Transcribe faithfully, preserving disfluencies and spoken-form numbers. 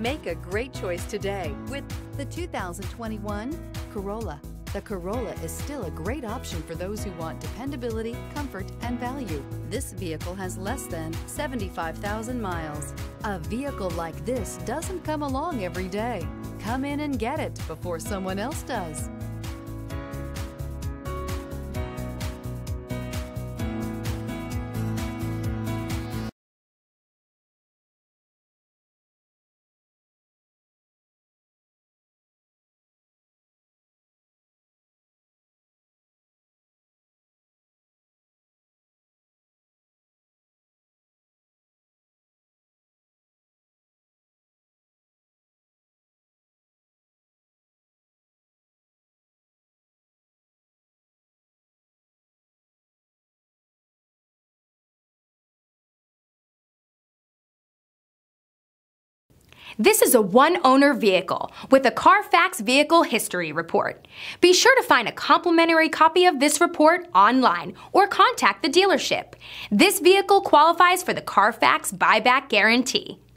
Make a great choice today with the two thousand twenty-one Corolla. The Corolla is still a great option for those who want dependability, comfort, and value. This vehicle has less than seventy-five thousand miles. A vehicle like this doesn't come along every day. Come in and get it before someone else does. This is a one-owner vehicle with a Carfax Vehicle History Report. Be sure to find a complimentary copy of this report online or contact the dealership. This vehicle qualifies for the Carfax Buyback Guarantee.